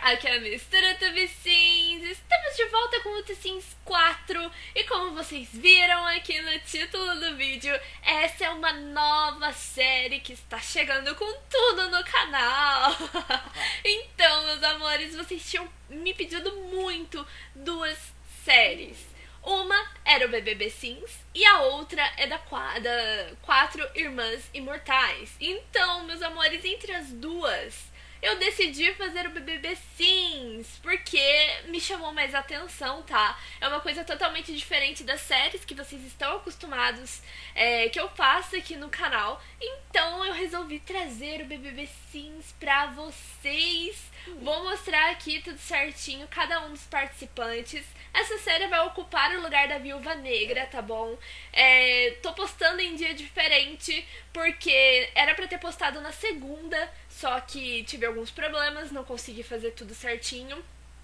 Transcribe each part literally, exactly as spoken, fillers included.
aqui é a Mistura Tube Sims, estamos de volta com o The Sims quatro e como vocês viram aqui no título do vídeo, essa é uma nova série que está chegando com tudo no canal. Então, meus amores, vocês tinham me pedido muito duas séries. Uma era o B B B Sims e a outra é da, da Quatro Irmãs Imortais. Então, meus amores, entre as duas eu decidi fazer o B B B Sims, porque me chamou mais atenção, tá? É uma coisa totalmente diferente das séries que vocês estão acostumados é, que eu faço aqui no canal. Então eu resolvi trazer o B B B Sims pra vocês. Vou mostrar aqui tudo certinho, cada um dos participantes. Essa série vai ocupar o lugar da Viúva Negra, tá bom? É, tô postando em dia diferente, porque era pra ter postado na segunda, só que tive alguns problemas, não consegui fazer tudo certinho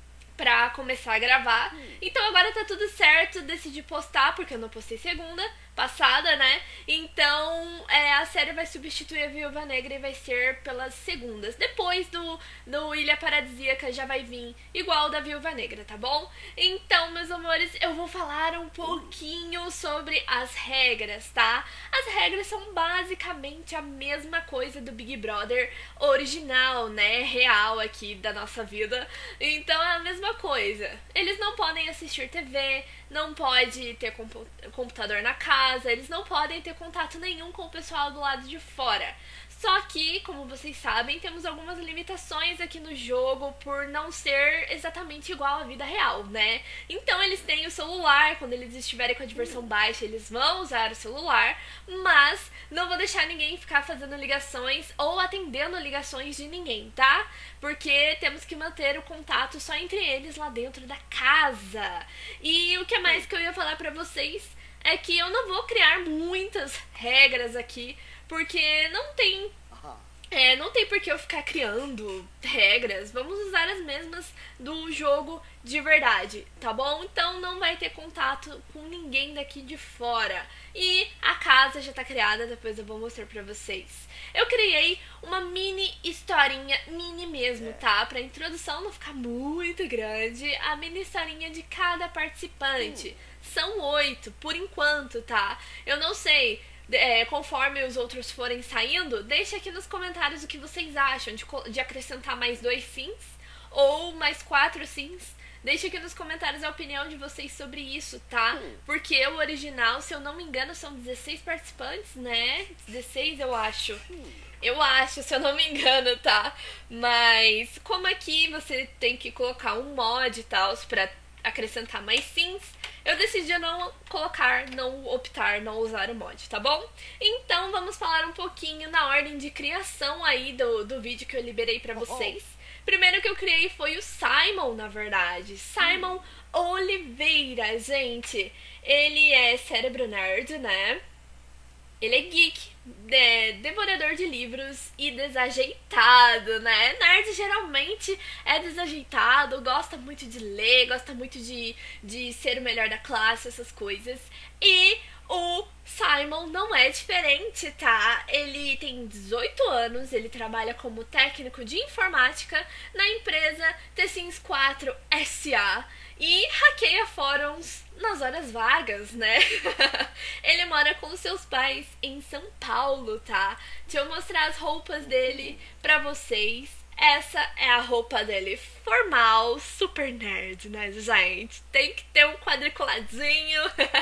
pra começar a gravar. Então agora tá tudo certo, decidi postar, porque eu não postei segunda passada, né? Então é, a série vai substituir a Viúva Negra e vai ser pelas segundas. Depois do, do Ilha Paradisíaca já vai vir igual da Viúva Negra, tá bom? Então, meus amores, eu vou falar um pouquinho sobre as regras, tá? As regras são basicamente a mesma coisa do Big Brother original, né? Real aqui da nossa vida. Então é a mesma coisa. Eles não podem assistir T V, não pode ter computador na casa, eles não podem ter contato nenhum com o pessoal do lado de fora. Só que, como vocês sabem, temos algumas limitações aqui no jogo por não ser exatamente igual à vida real, né? Então eles têm o celular, quando eles estiverem com a diversão baixa, eles vão usar o celular, mas não vou deixar ninguém ficar fazendo ligações ou atendendo ligações de ninguém, tá? Porque temos que manter o contato só entre eles lá dentro da casa. E o que mais que eu ia falar pra vocês é que eu não vou criar muitas regras aqui, porque não tem, é, não tem por que eu ficar criando regras. Vamos usar as mesmas do jogo de verdade, tá bom? Então não vai ter contato com ninguém daqui de fora. E a casa já tá criada, depois eu vou mostrar pra vocês. Eu criei uma mini historinha, mini mesmo, tá? Pra introdução não ficar muito grande, a mini historinha de cada participante. São oito, por enquanto, tá? Eu não sei... É, conforme os outros forem saindo, deixa aqui nos comentários o que vocês acham de, de acrescentar mais dois sims ou mais quatro sims. Deixa aqui nos comentários a opinião de vocês sobre isso, tá? Hum. Porque o original, se eu não me engano, são dezesseis participantes, né? dezesseis eu acho. Hum. Eu acho, se eu não me engano, tá? Mas como aqui você tem que colocar um mod e tal pra acrescentar mais sims, eu decidi não colocar, não optar, não usar o mod, tá bom? Então vamos falar um pouquinho na ordem de criação aí do, do vídeo que eu liberei pra vocês. Primeiro que eu criei foi o Simon, na verdade. Simon Oliveira, gente. Ele é cérebro nerd, né? Ele é geek, é, devorador de livros e desajeitado, né? Nerd geralmente é desajeitado, gosta muito de ler, gosta muito de, de ser o melhor da classe, essas coisas. E o Simon não é diferente, tá? Ele tem dezoito anos, ele trabalha como técnico de informática na empresa The Sims quatro S A e hackeia fóruns nas horas vagas, né? Ele mora com seus pais em São Paulo, tá? Deixa eu mostrar as roupas dele pra vocês. Essa é a roupa dele formal, super nerd, né, gente? Tem que ter um quadriculadinho.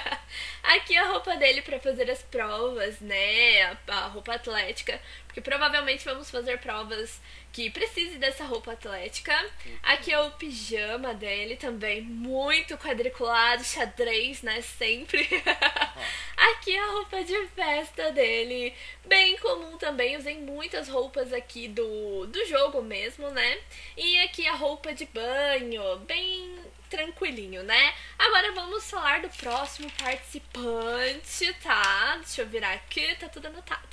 Aqui a roupa dele pra fazer as provas, né? A, a roupa atlética, porque provavelmente vamos fazer provas que precise dessa roupa atlética. Aqui é o pijama dele também, muito quadriculado, xadrez, né, sempre. Aqui é a roupa de festa dele, bem comum também, usei muitas roupas aqui do, do jogo mesmo, né? E aqui a roupa de banho, bem tranquilinho, né? Agora vamos falar do próximo participante, tá? Deixa eu virar aqui, tá tudo anotado.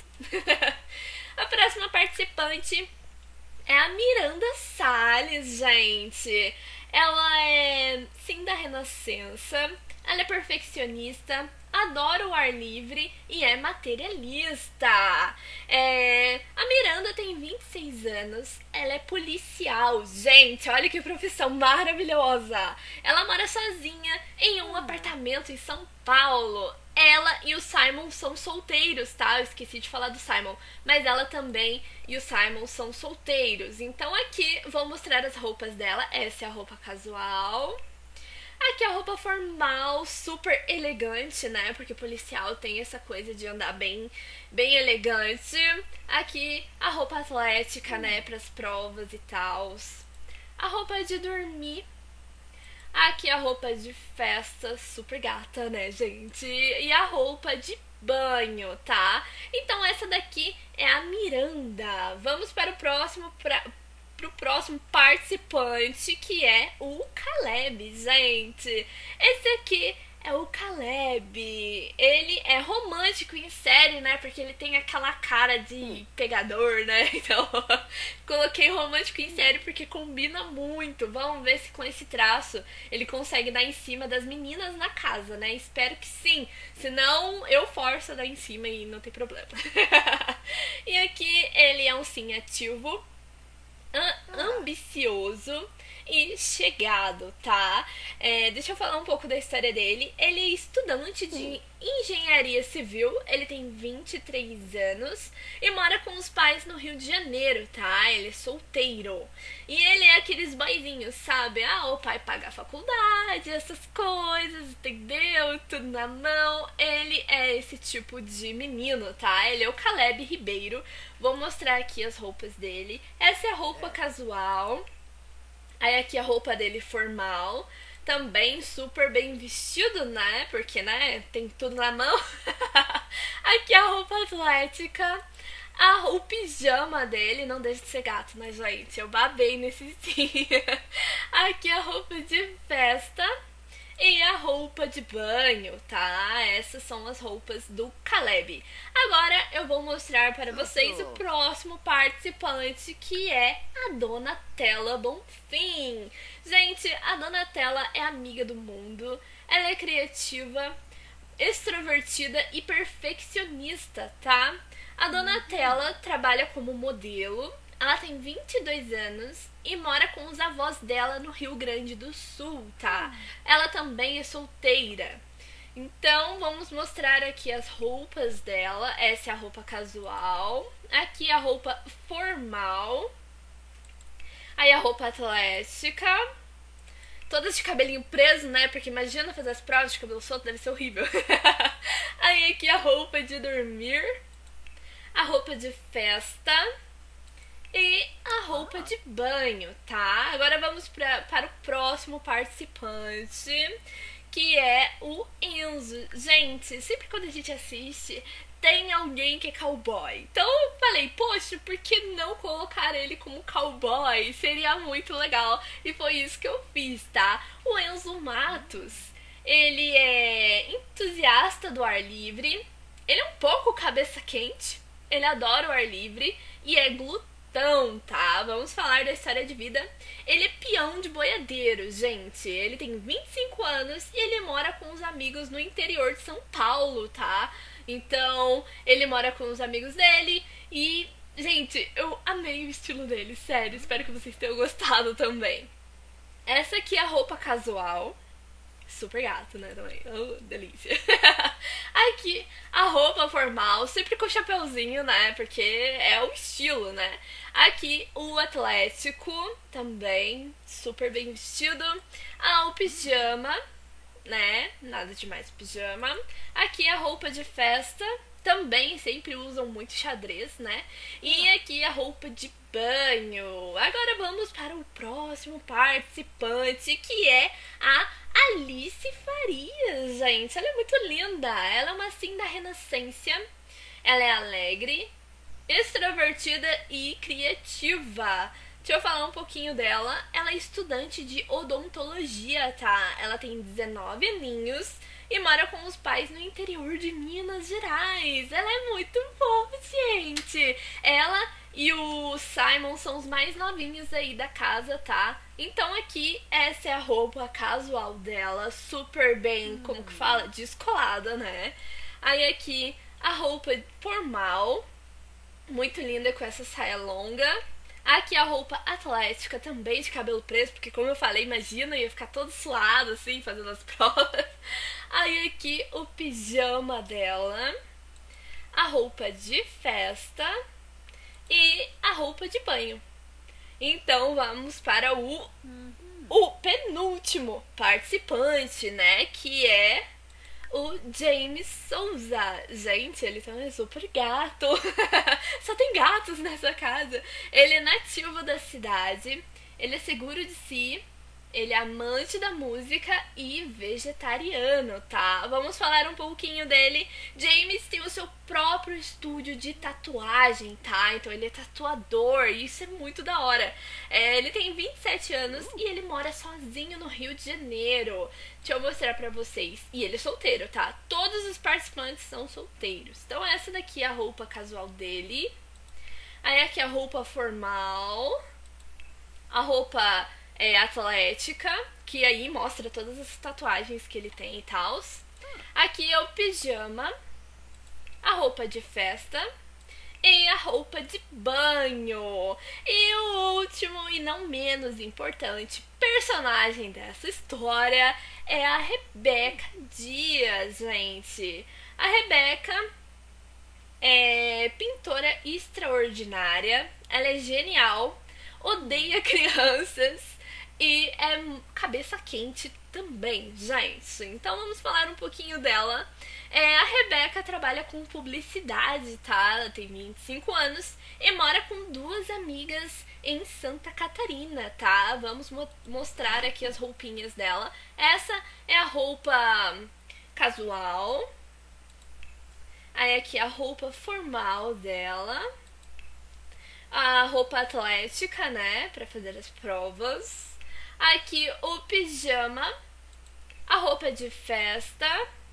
A próxima participante é a Miranda Salles, gente. Ela é sim da Renascença, ela é perfeccionista, adora o ar livre e é materialista. É... A Miranda tem vinte e seis anos, ela é policial. Gente, olha que profissão maravilhosa. Ela mora sozinha em um apartamento em São Paulo. Ela e o Simon são solteiros, tá? Eu esqueci de falar do Simon. Mas ela também e o Simon são solteiros. Então aqui vou mostrar as roupas dela. Essa é a roupa casual. Aqui a roupa formal, super elegante, né? Porque policial tem essa coisa de andar bem, bem elegante. Aqui a roupa atlética, né? Pras provas e tal. A roupa de dormir. Aqui a roupa de festa, super gata, né, gente? E a roupa de banho, tá? Então essa daqui é a Miranda. Vamos para o próximo, pra, pro próximo participante, que é o Caleb, gente. Esse aqui é o Caleb. Ele é romântico em série, né? Porque ele tem aquela cara de pegador, né? Então, coloquei romântico em série porque combina muito. Vamos ver se com esse traço ele consegue dar em cima das meninas na casa, né? Espero que sim. Senão, eu forço a dar em cima e não tem problema. E aqui ele é um sim ativo, ambicioso e chegado, tá? É, deixa eu falar um pouco da história dele. Ele é estudante de engenharia civil, ele tem vinte e três anos e mora com os pais no Rio de Janeiro, tá? Ele é solteiro. E ele é aqueles boyzinhos, sabe? Ah, o pai paga a faculdade, essas coisas, entendeu? Tudo na mão. Ele é esse tipo de menino, tá? Ele é o Caleb Ribeiro. Vou mostrar aqui as roupas dele. Essa é a roupa casual. Aí aqui a roupa dele formal, também super bem vestido, né? Porque, né, tem tudo na mão. Aqui a roupa atlética, a, o pijama dele, não deixa de ser gato, né, gente? Eu babei nesse sim. Aqui a roupa de festa e a roupa de banho, tá? Essas são as roupas do Caleb. Agora eu vou mostrar para vocês o próximo participante, que é a Donatella Bonfim. Gente, a Donatella é amiga do mundo, ela é criativa, extrovertida e perfeccionista, tá? A Donatella trabalha como modelo, ela tem vinte e dois anos e mora com os avós dela no Rio Grande do Sul, tá? Ela também é solteira. Então, vamos mostrar aqui as roupas dela. Essa é a roupa casual. Aqui a roupa formal. Aí a roupa atlética. Todas de cabelinho preso, né? Porque imagina fazer as provas de cabelo solto, deve ser horrível. Aí aqui a roupa de dormir. A roupa de festa. E a roupa de banho, tá? Agora vamos pra, para o próximo participante, que é o Enzo. Gente, sempre quando a gente assiste, tem alguém que é cowboy. Então eu falei, poxa, por que não colocar ele como cowboy? Seria muito legal. E foi isso que eu fiz, tá? O Enzo Matos, ele é entusiasta do ar livre, ele é um pouco cabeça quente, ele adora o ar livre e é glutão. Então, tá, vamos falar da história de vida. Ele é peão de boiadeiro, gente. Ele tem vinte e cinco anos e ele mora com os amigos no interior de São Paulo, tá? Então, ele mora com os amigos dele e, gente, eu amei o estilo dele, sério. Espero que vocês tenham gostado também. Essa aqui é a roupa casual. Super gato, né, também. Oh, delícia. Aqui, a roupa formal, sempre com chapeuzinho, né, porque é o estilo, né. Aqui, o atlético, também, super bem vestido. Ah, o pijama, né, nada demais pijama. Aqui, a roupa de festa, também sempre usam muito xadrez, né. E aqui, a roupa de banho. Agora vamos para o próximo participante, que é a Alice Farias, gente. Ela é muito linda. Ela é uma sim da Renascença. Ela é alegre, extrovertida e criativa. Deixa eu falar um pouquinho dela. Ela é estudante de odontologia, tá? Ela tem dezenove aninhos e mora com os pais no interior de Minas Gerais. Ela é muito fofa, gente. Ela e o Simon são os mais novinhos aí da casa, tá? Então aqui, essa é a roupa casual dela, super bem, como que fala? Descolada, né? Aí aqui, a roupa formal, muito linda com essa saia longa. Aqui a roupa atlética, também de cabelo preso, porque como eu falei, imagina, ia ficar todo suado assim, fazendo as provas. Aí aqui o pijama dela, a roupa de festa e a roupa de banho. Então vamos para o, o penúltimo participante, né, que é o James Souza. Gente, ele também é super gato. Só tem gatos nessa casa. Ele é nativo da cidade. Ele é seguro de si. Ele é amante da música e vegetariano, tá? Vamos falar um pouquinho dele. James tem o seu próprio estúdio de tatuagem, tá? Então ele é tatuador e isso é muito da hora. É, ele tem vinte e sete anos e ele mora sozinho no Rio de Janeiro. Deixa eu mostrar pra vocês. E ele é solteiro, tá? Todos os participantes são solteiros. Então essa daqui é a roupa casual dele. Aí aqui a roupa formal. A roupa... é atlética, que aí mostra todas as tatuagens que ele tem e tal. Aqui é o pijama, a roupa de festa e a roupa de banho. E o último e não menos importante personagem dessa história é a Rebeca Dias, gente. A Rebeca é pintora extraordinária, ela é genial, odeia crianças e é cabeça quente também, gente. Então vamos falar um pouquinho dela. É, a Rebeca trabalha com publicidade, tá? Ela tem vinte e cinco anos e mora com duas amigas em Santa Catarina, tá? Vamos mo mostrar aqui as roupinhas dela. Essa é a roupa casual. Aí aqui a roupa formal dela. A roupa atlética, né? Pra fazer as provas. Aqui o pijama, a roupa de festa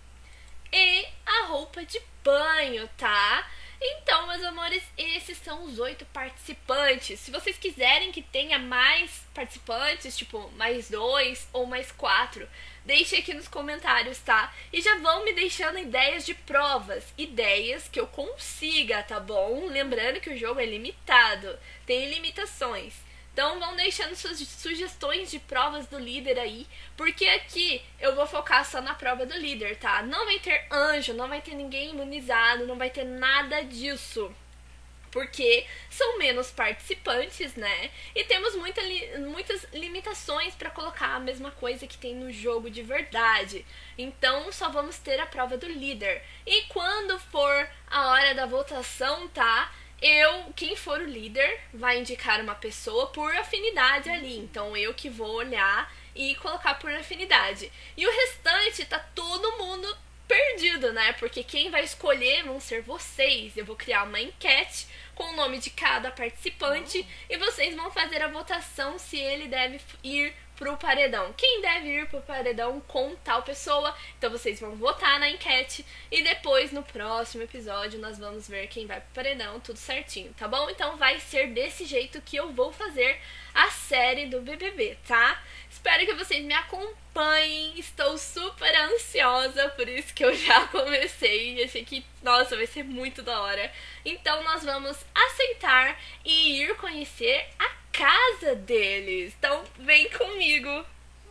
e a roupa de banho, tá? Então, meus amores, esses são os oito participantes. Se vocês quiserem que tenha mais participantes, tipo, mais dois ou mais quatro, deixe aqui nos comentários, tá? E já vão me deixando ideias de provas, ideias que eu consiga, tá bom? Lembrando que o jogo é limitado, tem limitações. Então vão deixando suas sugestões de provas do líder aí, porque aqui eu vou focar só na prova do líder, tá? Não vai ter anjo, não vai ter ninguém imunizado, não vai ter nada disso. Porque são menos participantes, né? E temos muita li muitas limitações para colocar a mesma coisa que tem no jogo de verdade. Então só vamos ter a prova do líder. E quando for a hora da votação, tá? Eu, quem for o líder, vai indicar uma pessoa por afinidade ali. Então eu que vou olhar e colocar por afinidade. E o restante tá todo mundo perdido, né? Porque quem vai escolher vão ser vocês. Eu vou criar uma enquete com o nome de cada participante e vocês vão fazer a votação se ele deve ir pro paredão. Quem deve ir pro paredão com tal pessoa. Então vocês vão votar na enquete e depois no próximo episódio nós vamos ver quem vai pro paredão, tudo certinho, tá bom? Então vai ser desse jeito que eu vou fazer a série do B B B, tá? Espero que vocês me acompanhem, estou super ansiosa, por isso que eu já comecei e achei que, nossa, vai ser muito da hora. Então nós vamos aceitar e ir conhecer a casa deles. Então vem comigo.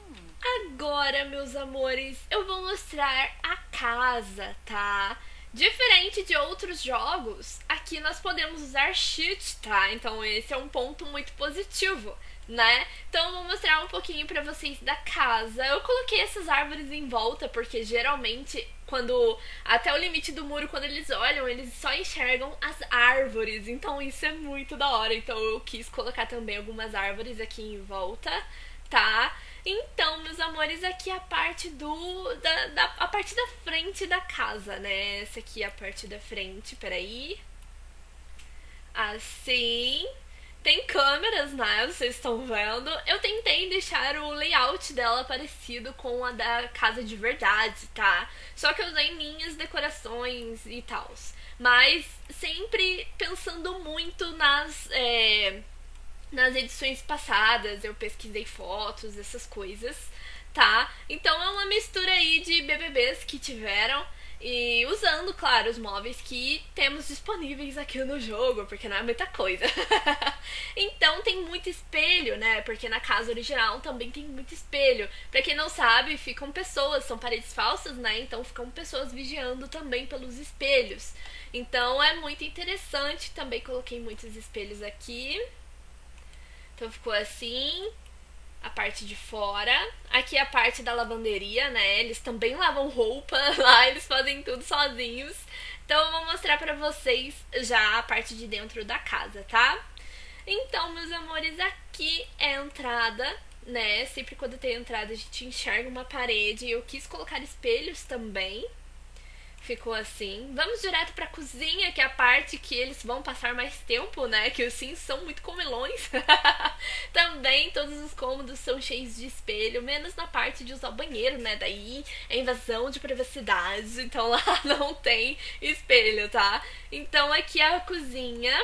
Agora, meus amores, eu vou mostrar a casa, tá? Diferente de outros jogos, aqui nós podemos usar cheat, tá? Então esse é um ponto muito positivo, né? Então eu vou mostrar um pouquinho pra vocês da casa. Eu coloquei essas árvores em volta porque geralmente quando até o limite do muro, quando eles olham, eles só enxergam as árvores. Então isso é muito da hora. Então eu quis colocar também algumas árvores aqui em volta, tá? Então, meus amores, aqui é a parte do da, da a parte da frente da casa, né? Essa aqui é a parte da frente, peraí. Assim. Tem câmeras, né? Vocês estão vendo. Eu tentei deixar o layout dela parecido com a da casa de verdade, tá? Só que eu usei minhas decorações e tal. mas sempre pensando muito nas, é, nas edições passadas. Eu pesquisei fotos, essas coisas, tá? Então é uma mistura aí de B B Bs que tiveram e usando, claro, os móveis que temos disponíveis aqui no jogo, porque não é muita coisa. Então tem muito espelho, né? Porque na casa original também tem muito espelho. Pra quem não sabe, ficam pessoas, são paredes falsas, né? Então ficam pessoas vigiando também pelos espelhos. Então é muito interessante. Também coloquei muitos espelhos aqui. Então ficou assim a parte de fora. Aqui é a parte da lavanderia, né? Eles também lavam roupa lá, eles fazem tudo sozinhos. Então eu vou mostrar pra vocês já a parte de dentro da casa, tá? Então, meus amores, aqui é a entrada, né? Sempre quando tem entrada a gente enxerga uma parede. Eu quis colocar espelhos também. Ficou assim. Vamos direto pra cozinha, que é a parte que eles vão passar mais tempo, né? Que os Sims são muito comilões. Também todos os cômodos são cheios de espelho, menos na parte de usar o banheiro, né? Daí é invasão de privacidade, então lá não tem espelho, tá? Então aqui é a cozinha,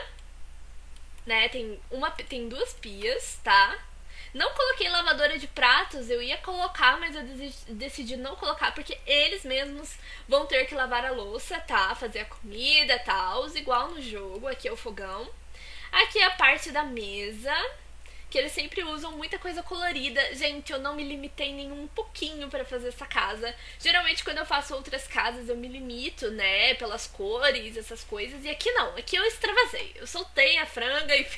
né? Tem, uma, tem duas pias, tá? Não coloquei lavadora de pratos, eu ia colocar, mas eu decidi não colocar porque eles mesmos vão ter que lavar a louça, tá? Fazer a comida e tal, igual no jogo. Aqui é o fogão. Aqui é a parte da mesa, que eles sempre usam muita coisa colorida. Gente, eu não me limitei nem um pouquinho pra fazer essa casa. Geralmente quando eu faço outras casas eu me limito, né, pelas cores, essas coisas. E aqui não, aqui eu extravasei. Eu soltei a franga e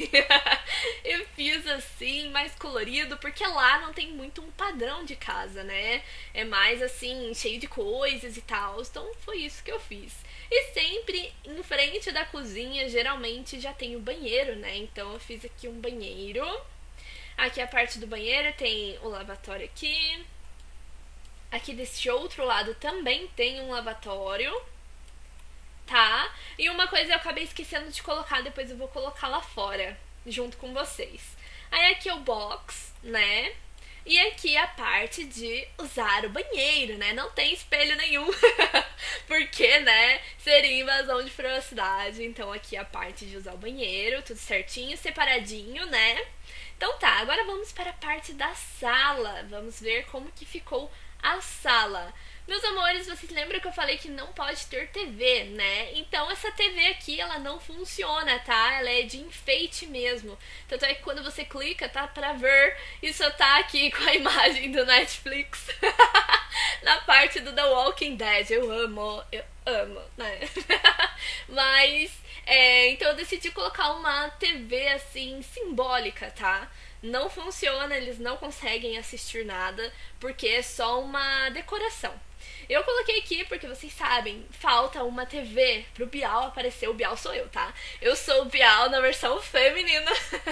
eu fiz assim, mais colorido, porque lá não tem muito um padrão de casa, né? É mais assim, cheio de coisas e tal. Então foi isso que eu fiz. E sempre em frente da cozinha, geralmente já tem o banheiro, né? Então eu fiz aqui um banheiro. Aqui a parte do banheiro tem o lavatório aqui. Aqui desse outro lado também tem um lavatório, tá? E uma coisa eu acabei esquecendo de colocar, depois eu vou colocar lá fora, junto com vocês. Aí aqui é o box, né? E aqui a parte de usar o banheiro, né? Não tem espelho nenhum, porque, né, seria invasão de privacidade. Então aqui a parte de usar o banheiro, tudo certinho, separadinho, né? Então tá, agora vamos para a parte da sala. Vamos ver como que ficou a sala. Meus amores, vocês lembram que eu falei que não pode ter T V, né? Então essa T V aqui, ela não funciona, tá? Ela é de enfeite mesmo. Tanto é que quando você clica, tá pra ver, e só tá aqui com a imagem do Netflix. Na parte do The Walking Dead. Eu amo, eu amo, né? Mas... É, então eu decidi colocar uma T V assim, simbólica, tá? Não funciona, eles não conseguem assistir nada, porque é só uma decoração. Eu coloquei aqui porque vocês sabem, falta uma T V pro Bial aparecer. O Bial sou eu, tá? Eu sou o Bial na versão feminina.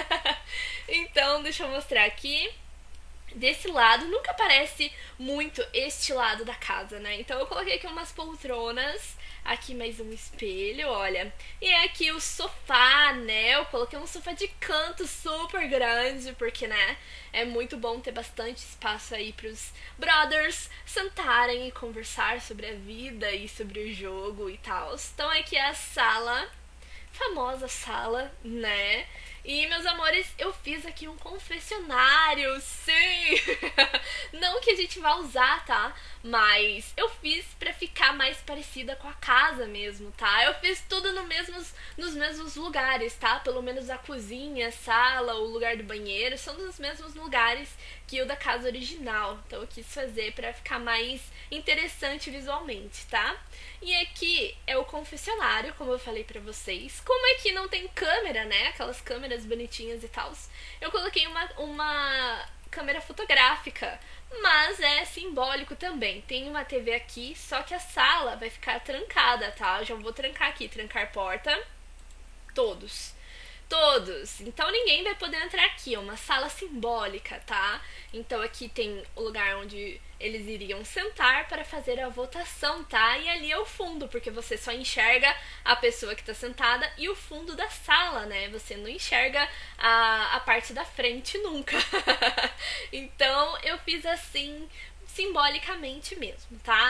Então, deixa eu mostrar aqui. Desse lado, nunca aparece muito este lado da casa, né? Então eu coloquei aqui umas poltronas, aqui mais um espelho, olha. E aqui o sofá, né? Eu coloquei um sofá de canto super grande, porque, né, é muito bom ter bastante espaço aí pros brothers sentarem e conversar sobre a vida e sobre o jogo e tal. Então aqui é a sala, famosa sala, né? E, meus amores, eu fiz aqui um confessionário, sim! Não que a gente vá usar, tá? Mas eu fiz pra ficar mais parecida com a casa mesmo, tá? Eu fiz tudo no mesmos, nos mesmos lugares, tá? Pelo menos a cozinha, a sala, o lugar do banheiro, são nos mesmos lugares que o da casa original. Então eu quis fazer pra ficar mais interessante visualmente, tá? E aqui é o confessionário, como eu falei pra vocês. Como aqui não tem câmera, né? Aquelas câmeras bonitinhas e tal, eu coloquei uma, uma câmera fotográfica, mas é simbólico também. Tem uma T V aqui, só que a sala vai ficar trancada, tá? Eu já vou trancar aqui, trancar porta, todos. Todos. Então ninguém vai poder entrar aqui, é uma sala simbólica, tá? Então aqui tem o lugar onde eles iriam sentar para fazer a votação, tá? E ali é o fundo, porque você só enxerga a pessoa que tá sentada e o fundo da sala, né? Você não enxerga a, a parte da frente nunca. Então eu fiz assim, simbolicamente mesmo, tá?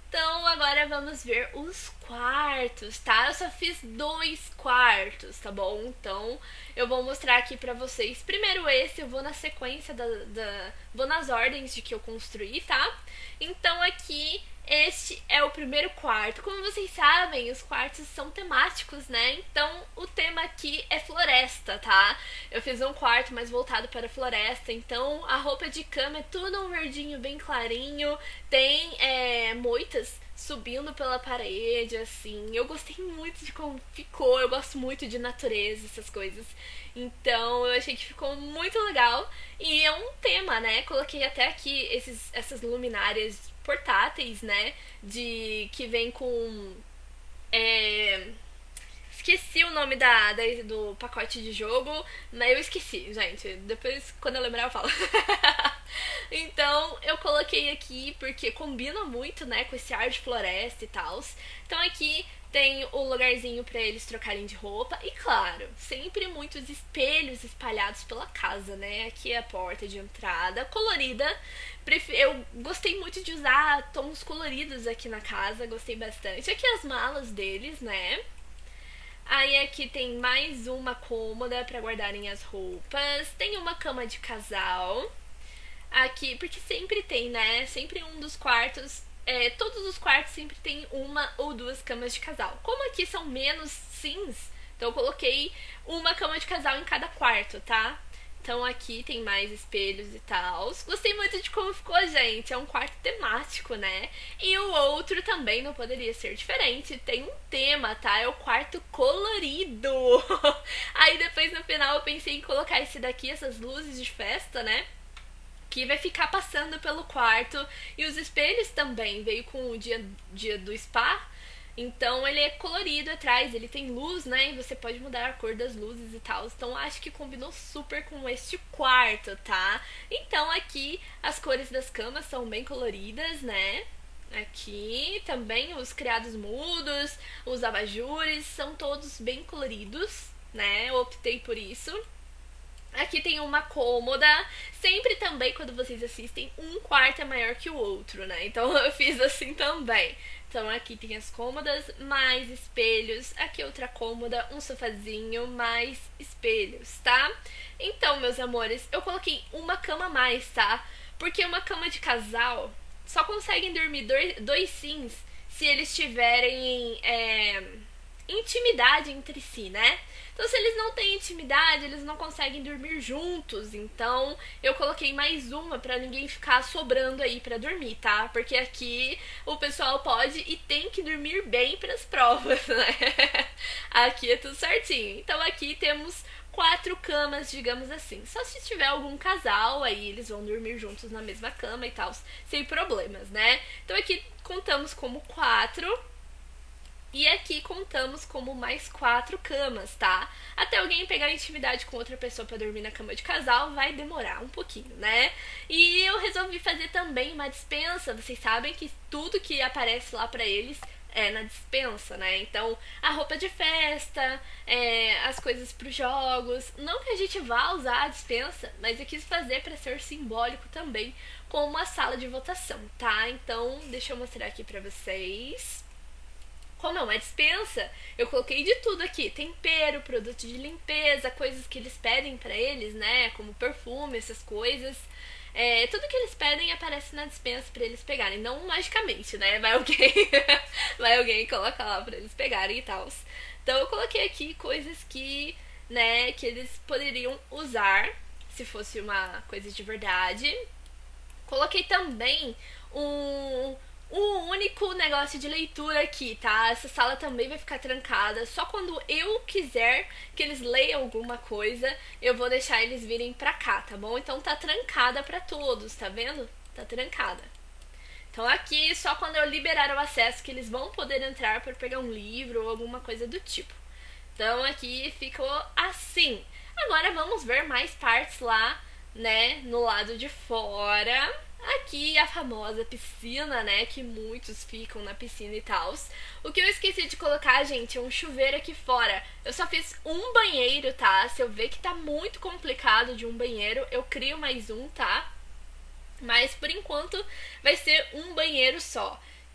Então agora vamos ver os quartos, tá? Eu só fiz dois quartos, tá bom? Então eu vou mostrar aqui pra vocês. Primeiro esse, eu vou na sequência da, da... vou nas ordens de que eu construí, tá? Então aqui, este é o primeiro quarto. Como vocês sabem, os quartos são temáticos, né? Então o tema aqui é floresta, tá? Eu fiz um quarto mais voltado para a floresta, então a roupa de cama é tudo um verdinho bem clarinho. Tem é, moitas subindo pela parede, assim. Eu gostei muito de como ficou, eu gosto muito de natureza, essas coisas. Então eu achei que ficou muito legal. E é um tema, né? Coloquei até aqui esses, essas luminárias portáteis, né? De que vem com... É... Esqueci o nome da, da, do pacote de jogo, mas eu esqueci, gente. Depois, quando eu lembrar, eu falo. Então, eu coloquei aqui porque combina muito, né, com esse ar de floresta e tal. Então aqui tem o lugarzinho pra eles trocarem de roupa. E claro, sempre muitos espelhos espalhados pela casa, né? Aqui é a porta de entrada, colorida. Eu gostei muito de usar tons coloridos aqui na casa, gostei bastante. Aqui as malas deles, né? Aí aqui tem mais uma cômoda pra guardarem as roupas. Tem uma cama de casal. Aqui, porque sempre tem, né? Sempre um dos quartos... É, todos os quartos sempre tem uma ou duas camas de casal. Como aqui são menos sims, então eu coloquei uma cama de casal em cada quarto, tá? Então aqui tem mais espelhos e tal. Gostei muito de como ficou, gente. É um quarto temático, né? E o outro também não poderia ser diferente. Tem um tema, tá? É o quarto colorido. Aí depois no final eu pensei em colocar esse daqui, essas luzes de festa, né? Que vai ficar passando pelo quarto. E os espelhos também. Veio com o dia, dia do spa. Então ele é colorido atrás, ele tem luz, né? E você pode mudar a cor das luzes e tal. Então acho que combinou super com este quarto, tá? Então aqui as cores das camas são bem coloridas, né? Aqui também os criados mudos, os abajures, são todos bem coloridos, né? Eu optei por isso. Aqui tem uma cômoda. Sempre também, quando vocês assistem, um quarto é maior que o outro, né? Então eu fiz assim também. Então aqui tem as cômodas, mais espelhos. Aqui outra cômoda, um sofazinho, mais espelhos, tá? Então, meus amores, eu coloquei uma cama a mais, tá? Porque uma cama de casal só conseguem dormir dois, dois sims se eles tiverem é, intimidade entre si, né? Então, se eles não têm intimidade, eles não conseguem dormir juntos. Então, eu coloquei mais uma pra ninguém ficar sobrando aí pra dormir, tá? Porque aqui o pessoal pode e tem que dormir bem pras provas, né? Aqui é tudo certinho. Então, aqui temos quatro camas, digamos assim. Só se tiver algum casal, aí eles vão dormir juntos na mesma cama e tal, sem problemas, né? Então, aqui contamos como quatro. E aqui contamos como mais quatro camas, tá? Até alguém pegar intimidade com outra pessoa pra dormir na cama de casal vai demorar um pouquinho, né? E eu resolvi fazer também uma despensa. Vocês sabem que tudo que aparece lá pra eles é na despensa, né? Então, a roupa de festa, é, as coisas pros jogos. Não que a gente vá usar a despensa, mas eu quis fazer pra ser simbólico também, com uma sala de votação, tá? Então, deixa eu mostrar aqui pra vocês. Como é uma despensa, eu coloquei de tudo aqui. Tempero, produto de limpeza, coisas que eles pedem pra eles, né? Como perfume, essas coisas. É, tudo que eles pedem aparece na despensa pra eles pegarem. Não magicamente, né? Vai alguém, vai alguém e coloca lá pra eles pegarem e tal. Então eu coloquei aqui coisas que, né, que eles poderiam usar se fosse uma coisa de verdade. Coloquei também um... um único negócio de leitura aqui, tá? Essa sala também vai ficar trancada. Só quando eu quiser que eles leiam alguma coisa, eu vou deixar eles virem pra cá, tá bom? Então tá trancada pra todos, tá vendo? Tá trancada. Então aqui, só quando eu liberar o acesso que eles vão poder entrar pra pegar um livro ou alguma coisa do tipo. Então aqui ficou assim. Agora vamos ver mais partes lá, né? No lado de fora. Aqui a famosa piscina, né, que muitos ficam na piscina e tal. O que eu esqueci de colocar, gente, é um chuveiro aqui fora. Eu só fiz um banheiro, tá? Se eu ver que tá muito complicado de um banheiro, eu crio mais um, tá? Mas por enquanto vai ser um banheiro só.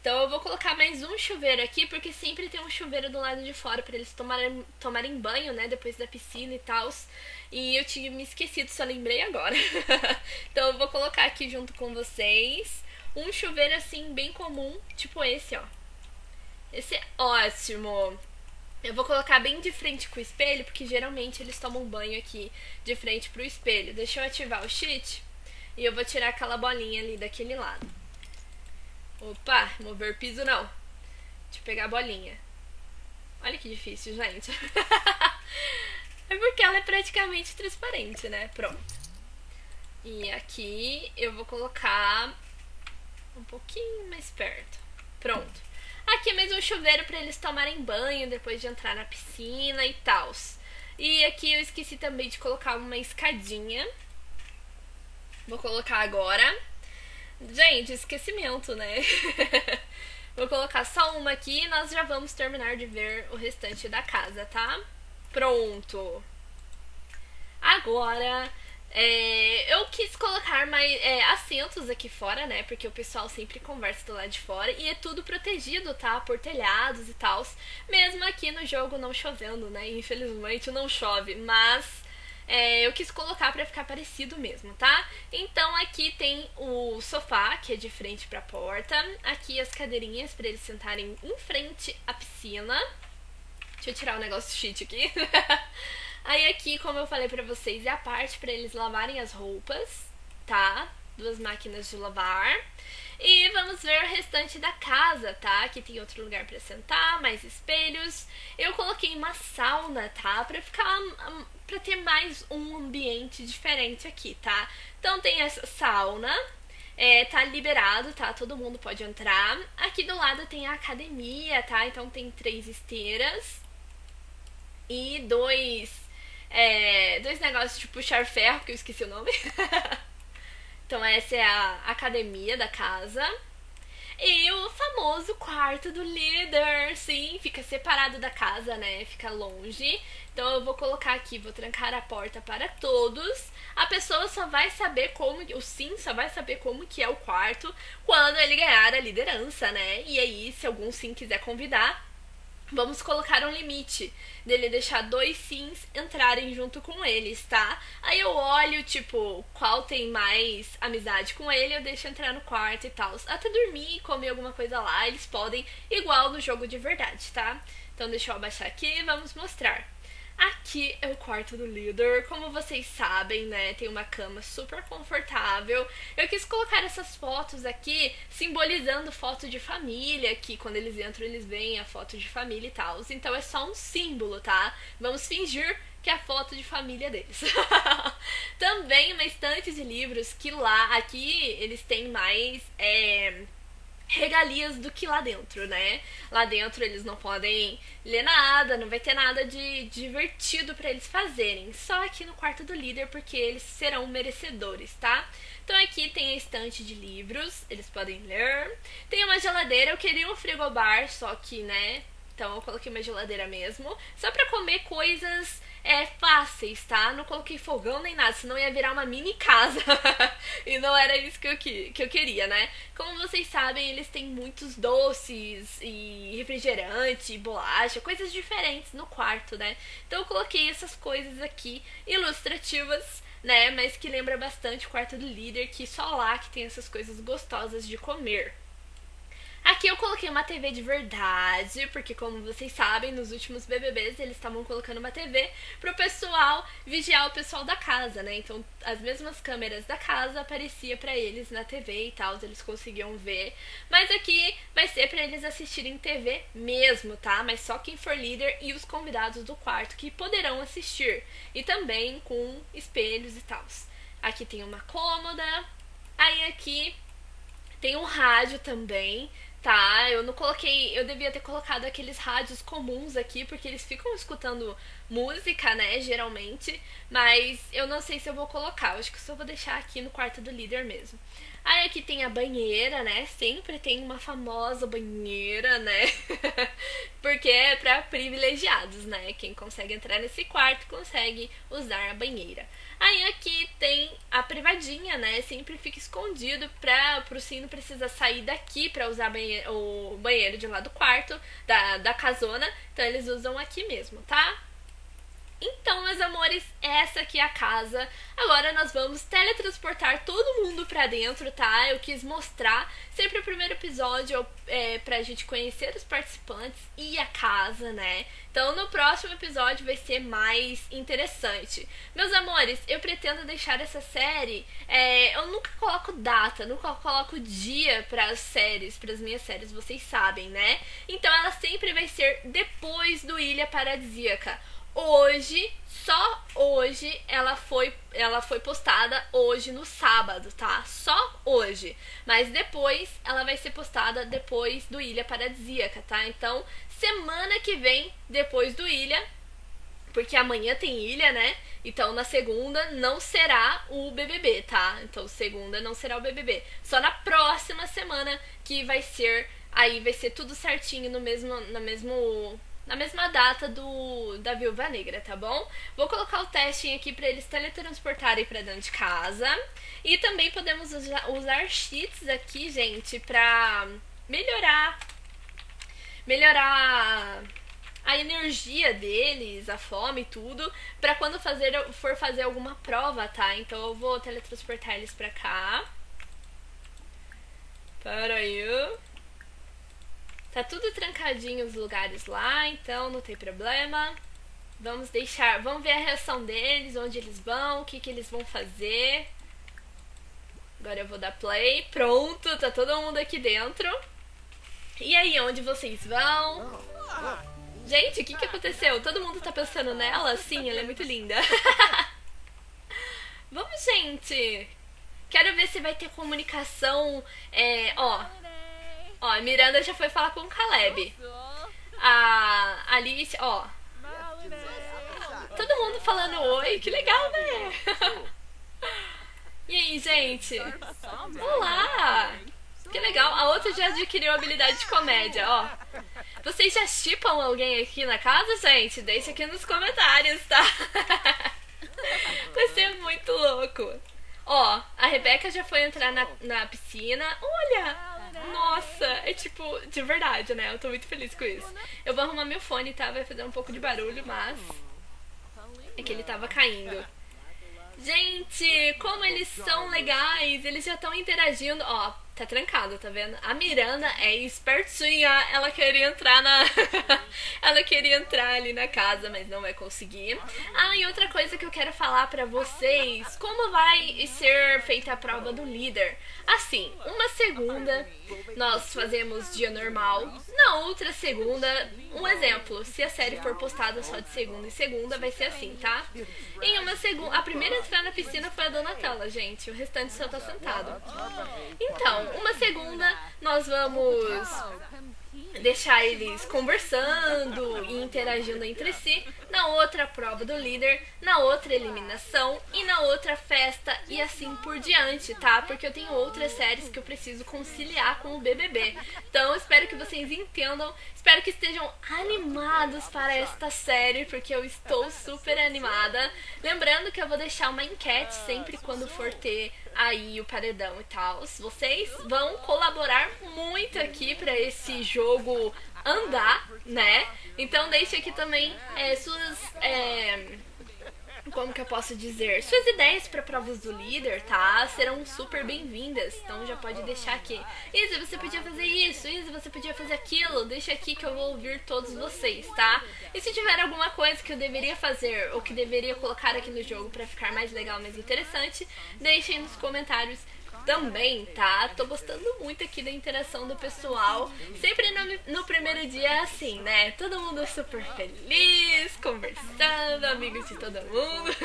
Então eu vou colocar mais um chuveiro aqui, porque sempre tem um chuveiro do lado de fora pra eles tomarem, tomarem banho, né, depois da piscina e tal. E eu tinha me esquecido, só lembrei agora. Então eu vou colocar aqui junto com vocês um chuveiro assim bem comum, tipo esse, ó. Esse é ótimo. Eu vou colocar bem de frente com o espelho, porque geralmente eles tomam banho aqui de frente pro espelho. Deixa eu ativar o cheat e eu vou tirar aquela bolinha ali daquele lado. Opa, mover piso não. Deixa eu pegar a bolinha. Olha que difícil, gente. É porque ela é praticamente transparente, né? Pronto. E aqui eu vou colocar um pouquinho mais perto. Pronto. Aqui é mais um chuveiro pra eles tomarem banho depois de entrar na piscina e tal. E aqui eu esqueci também de colocar uma escadinha. Vou colocar agora. Gente, esquecimento, né? Vou colocar só uma aqui e nós já vamos terminar de ver o restante da casa, tá? Pronto. Agora, é, eu quis colocar mais é, assentos aqui fora, né? Porque o pessoal sempre conversa do lado de fora e é tudo protegido, tá? Por telhados e tal. Mesmo aqui no jogo não chovendo, né? Infelizmente não chove, mas... É, eu quis colocar pra ficar parecido mesmo, tá? Então aqui tem o sofá, que é de frente pra porta. Aqui as cadeirinhas pra eles sentarem em frente à piscina. Deixa eu tirar o negócio cheat aqui. Aí aqui, como eu falei pra vocês, é a parte pra eles lavarem as roupas, tá? Duas máquinas de lavar. E vamos ver o restante da casa, tá? Aqui tem outro lugar pra sentar, mais espelhos. Eu coloquei uma sauna, tá? Pra ficar... pra ter mais um ambiente diferente aqui, tá? Então tem essa sauna, é, tá liberado, tá? Todo mundo pode entrar. Aqui do lado tem a academia, tá? Então tem três esteiras e dois, é, dois negócios de puxar ferro, que eu esqueci o nome. Então essa é a academia da casa. E o famoso quarto do líder, sim, fica separado da casa, né, fica longe. Então eu vou colocar aqui, vou trancar a porta para todos. A pessoa só vai saber como, o sim só vai saber como que é o quarto quando ele ganhar a liderança, né. E aí, se algum sim quiser convidar, vamos colocar um limite dele deixar dois sims entrarem junto com eles, tá? Aí eu olho, tipo, qual tem mais amizade com ele, eu deixo entrar no quarto e tal. Até dormir, comer alguma coisa lá, eles podem, igual no jogo de verdade, tá? Então deixa eu abaixar aqui e vamos mostrar. Aqui é o quarto do líder, como vocês sabem, né, tem uma cama super confortável. Eu quis colocar essas fotos aqui, simbolizando foto de família, que quando eles entram eles veem a foto de família e tal. Então é só um símbolo, tá? Vamos fingir que é a foto de família deles. Também uma estante de livros, que lá, aqui eles têm mais... É... regalias do que lá dentro, né? Lá dentro eles não podem ler nada, não vai ter nada de divertido pra eles fazerem. Só aqui no quarto do líder, porque eles serão merecedores, tá? Então aqui tem a estante de livros, eles podem ler. Tem uma geladeira, eu queria um frigobar, só que, né? Então eu coloquei uma geladeira mesmo, só pra comer coisas... É, fáceis, tá? Não coloquei fogão nem nada, senão ia virar uma mini casa. E não era isso que eu, que, que eu queria, né? Como vocês sabem, eles têm muitos doces e refrigerante, bolacha, coisas diferentes no quarto, né? Então eu coloquei essas coisas aqui ilustrativas, né? Mas que lembra bastante o quarto do líder, que só lá que tem essas coisas gostosas de comer. Aqui eu coloquei uma T V de verdade, porque como vocês sabem, nos últimos B B Bs eles estavam colocando uma T V pro pessoal vigiar o pessoal da casa, né? Então as mesmas câmeras da casa aparecia pra eles na T V e tal, eles conseguiam ver. Mas aqui vai ser pra eles assistirem T V mesmo, tá? Mas só quem for líder e os convidados do quarto que poderão assistir. E também com espelhos e tal. Aqui tem uma cômoda, aí aqui tem um rádio também. Tá, eu não coloquei, eu devia ter colocado aqueles rádios comuns aqui, porque eles ficam escutando música, né, geralmente, mas eu não sei se eu vou colocar, eu acho que eu só vou deixar aqui no quarto do líder mesmo. Aí aqui tem a banheira, né, sempre tem uma famosa banheira, né, porque é pra privilegiados, né, quem consegue entrar nesse quarto consegue usar a banheira. Aí aqui tem a privadinha, né? Sempre fica escondido pra, pro Sim não precisar sair daqui pra usar banheiro, o banheiro de lá do quarto, da, da casona. Então eles usam aqui mesmo, tá? Então, meus amores, essa aqui é a casa. Agora nós vamos teletransportar todo mundo pra dentro, tá? Eu quis mostrar sempre o primeiro episódio é, pra gente conhecer os participantes e a casa, né? Então, no próximo episódio vai ser mais interessante. Meus amores, eu pretendo deixar essa série... É, eu nunca coloco data, nunca coloco dia pras séries, pras minhas séries, vocês sabem, né? Então, ela sempre vai ser depois do Ilha Paradisíaca. Hoje, só hoje, ela foi, ela foi postada hoje no sábado, tá? Só hoje. Mas depois, ela vai ser postada depois do Ilha Paradisíaca, tá? Então, semana que vem, depois do Ilha, porque amanhã tem Ilha, né? Então, na segunda não será o B B B, tá? Então, segunda não será o B B B. Só na próxima semana que vai ser, aí vai ser tudo certinho no mesmo, no mesmo... na mesma data do da Viúva Negra, tá bom? Vou colocar o testing aqui pra eles teletransportarem pra dentro de casa. E também podemos usar, usar cheats aqui, gente, pra melhorar, melhorar a energia deles, a fome e tudo, pra quando fazer, for fazer alguma prova, tá? Então eu vou teletransportar eles pra cá. Para aí. Tá tudo trancadinho os lugares lá, então não tem problema. Vamos deixar, vamos ver a reação deles, onde eles vão, o que que eles vão fazer. Agora eu vou dar play. Pronto, tá todo mundo aqui dentro. E aí, onde vocês vão? Gente, o que que aconteceu? Todo mundo tá pensando nela? Sim, ela é muito linda. Vamos, gente. Quero ver se vai ter comunicação, é, ó... Ó, a Miranda já foi falar com o Caleb. A Alice, ó. Todo mundo falando oi, que legal, né? E aí, gente? Olá! Que legal, a outra já adquiriu a habilidade de comédia, ó. Vocês já shippam alguém aqui na casa, gente? Deixa aqui nos comentários, tá? Vai ser muito louco. Ó, a Rebeca já foi entrar na, na piscina. Olha! Nossa, é tipo, de verdade, né? Eu tô muito feliz com isso. Eu vou arrumar meu fone, tá? Vai fazer um pouco de barulho, mas... é que ele tava caindo. Gente, como eles são legais. Eles já estão interagindo. Ó, tá trancado, tá vendo? A Miranda é espertinha. Ela queria entrar na... ela queria entrar ali na casa, mas não vai conseguir. Ah, e outra coisa que eu quero falar pra vocês. Como vai ser feita a prova do líder? Assim, uma segunda nós fazemos dia normal. Na outra segunda, um exemplo, se a série for postada só de segunda em segunda, vai ser assim, tá? Em uma segunda, a primeira a entrar na piscina foi a Donatella, gente. O restante só tá sentado. Então, uma segunda nós vamos deixar eles conversando e interagindo entre si. Na outra, prova do líder. Na outra, eliminação. E na outra, festa. E assim por diante, tá? Porque eu tenho outras séries que eu preciso conciliar com o B B B. Então, espero que vocês entendam. Espero que estejam animados para esta série, porque eu estou super animada. Lembrando que eu vou deixar uma enquete sempre quando for ter aí o paredão e tal. Vocês vão colaborar muito aqui para esse jogo andar, né? Então deixe aqui também é, suas... É, como que eu posso dizer? Suas ideias para provas do líder, tá? Serão super bem-vindas. Então já pode deixar aqui. Isa, você podia fazer isso. Isa, você podia fazer aquilo. Deixa aqui que eu vou ouvir todos vocês, tá? E se tiver alguma coisa que eu deveria fazer ou que deveria colocar aqui no jogo para ficar mais legal, mais interessante, deixem nos comentários também, tá? Tô gostando muito aqui da interação do pessoal. Sempre no, no primeiro dia é assim, né? Todo mundo super feliz, conversando, amigos de todo mundo.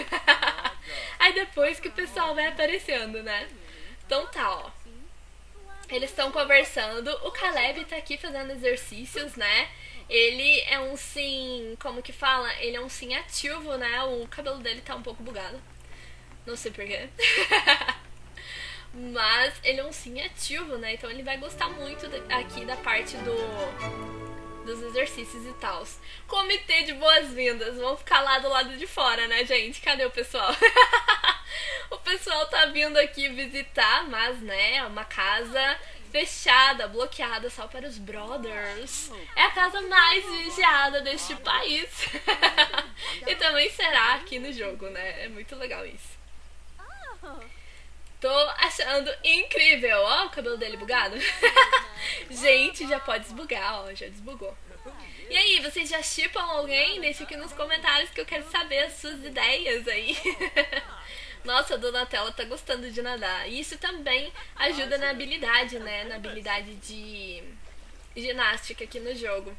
Aí depois que o pessoal vai aparecendo, né? Então tá, ó. Eles estão conversando. O Caleb tá aqui fazendo exercícios, né? Ele é um sim... Como que fala? Ele é um sim ativo, né? O cabelo dele tá um pouco bugado. Não sei porquê. Mas ele é um sim ativo, né? Então ele vai gostar muito aqui da parte do dos exercícios e tal. Comitê de boas-vindas. Vamos ficar lá do lado de fora, né, gente? Cadê o pessoal? O pessoal tá vindo aqui visitar, mas, né, é uma casa fechada, bloqueada só para os brothers. É a casa mais vigiada deste país. E também será aqui no jogo, né? É muito legal isso. Tô achando incrível. Ó, o cabelo dele bugado. Gente, já pode desbugar, ó. Já desbugou. E aí, vocês já shippam alguém? Deixa aqui nos comentários que eu quero saber as suas ideias aí. Nossa, a Donatella tá gostando de nadar. E isso também ajuda na habilidade, né? Na habilidade de ginástica aqui no jogo.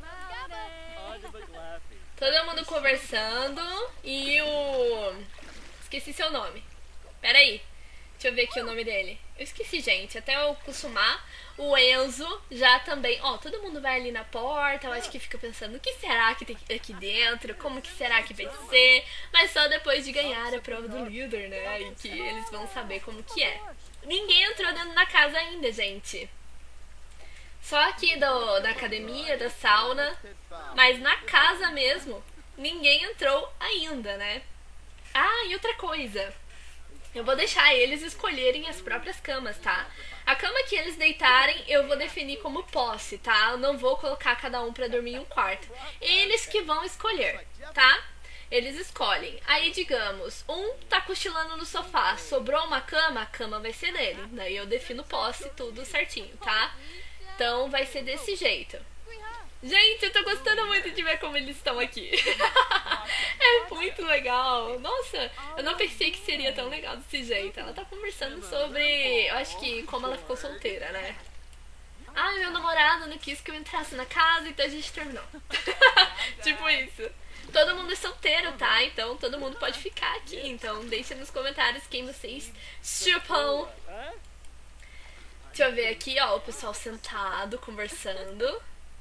Todo mundo conversando. E o... Esqueci seu nome. Pera aí. Deixa eu ver aqui o nome dele. Eu esqueci, gente. Até eu acostumar. O Enzo já também... Ó, todo mundo vai ali na porta. Eu acho que fica pensando, o que será que tem aqui dentro? Como que será que vai ser? Mas só depois de ganhar a prova do líder, né? E que eles vão saber como que é. Ninguém entrou dentro da casa ainda, gente. Só aqui do, da academia, da sauna. Mas na casa mesmo, ninguém entrou ainda, né? Ah, e outra coisa. Eu vou deixar eles escolherem as próprias camas, tá? A cama que eles deitarem, eu vou definir como posse, tá? Eu não vou colocar cada um pra dormir em um quarto. Eles que vão escolher, tá? Eles escolhem. Aí, digamos, um tá cochilando no sofá, sobrou uma cama, a cama vai ser dele. Daí eu defino posse, tudo certinho, tá? Então vai ser desse jeito. Gente, eu tô gostando muito de ver como eles estão aqui. É muito legal. Nossa, eu não pensei que seria tão legal desse jeito. Ela tá conversando sobre, eu acho que como ela ficou solteira, né? Ah, meu namorado não quis que eu entrasse na casa, então a gente terminou. Tipo isso. Todo mundo é solteiro, tá? Então todo mundo pode ficar aqui. Então deixa nos comentários quem vocês chupam. Deixa eu ver aqui, ó, o pessoal sentado, conversando.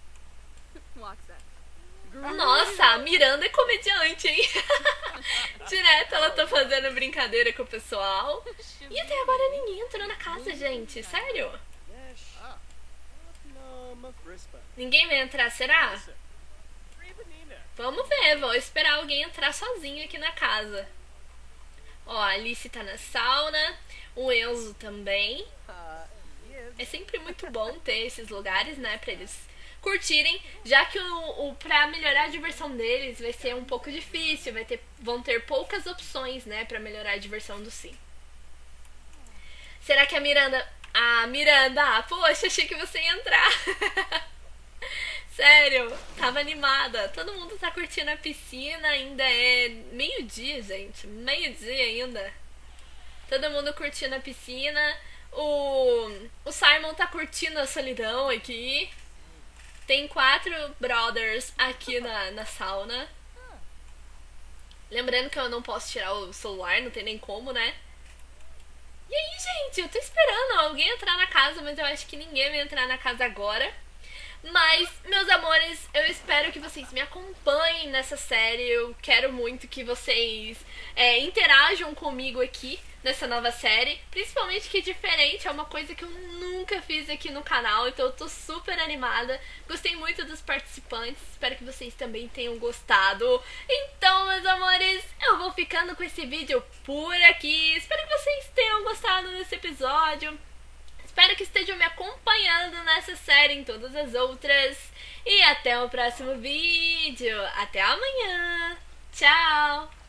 Nossa, a Miranda é comediante, hein? Direto ela tá fazendo brincadeira com o pessoal. E até agora ninguém entrou na casa, gente. Sério? Ninguém vai entrar, será? Vamos ver, vou esperar alguém entrar sozinho aqui na casa. Ó, a Alice tá na sauna. O Enzo também. É sempre muito bom ter esses lugares, né, pra eles curtirem, já que o, o pra melhorar a diversão deles vai ser um pouco difícil, vai ter, vão ter poucas opções, né, pra melhorar a diversão do sim. Será que a Miranda... Ah, Miranda, ah, poxa, achei que você ia entrar. Sério, tava animada. Todo mundo tá curtindo a piscina, ainda é meio-dia, gente, meio-dia ainda. Todo mundo curtindo a piscina. O, o Simon tá curtindo a solidão aqui. Tem quatro brothers aqui na, na sauna. Lembrando que eu não posso tirar o celular, não tem nem como, né? E aí, gente, eu tô esperando alguém entrar na casa, mas eu acho que ninguém vai entrar na casa agora. Mas, meus amores, eu espero que vocês me acompanhem nessa série. Eu quero muito que vocês é, interajam comigo aqui nessa nova série, principalmente que é diferente, é uma coisa que eu nunca fiz aqui no canal, então eu tô super animada. Gostei muito dos participantes, espero que vocês também tenham gostado. Então, meus amores, eu vou ficando com esse vídeo por aqui. Espero que vocês tenham gostado desse episódio. Espero que estejam me acompanhando nessa série e em todas as outras. E até o próximo vídeo. Até amanhã. Tchau.